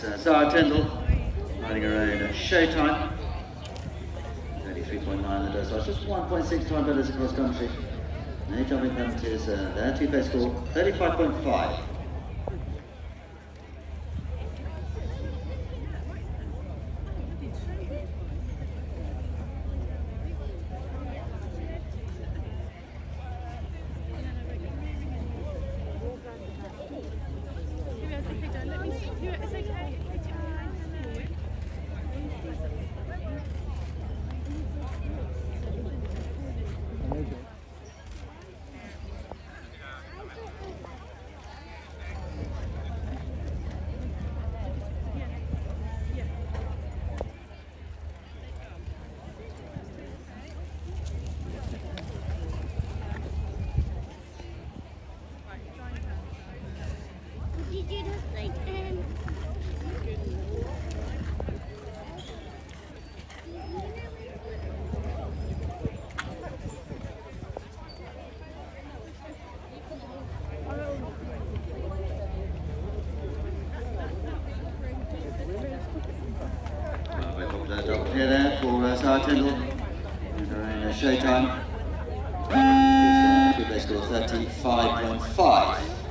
Zara Tyndall riding her own Showtime. 33.9 the dressage, just 1.6 time better as a cross country. No jumping penalties there, two-pace score 35.5. Here there for Zara Tyndall and her own Showtime. Two-pace score 35.5.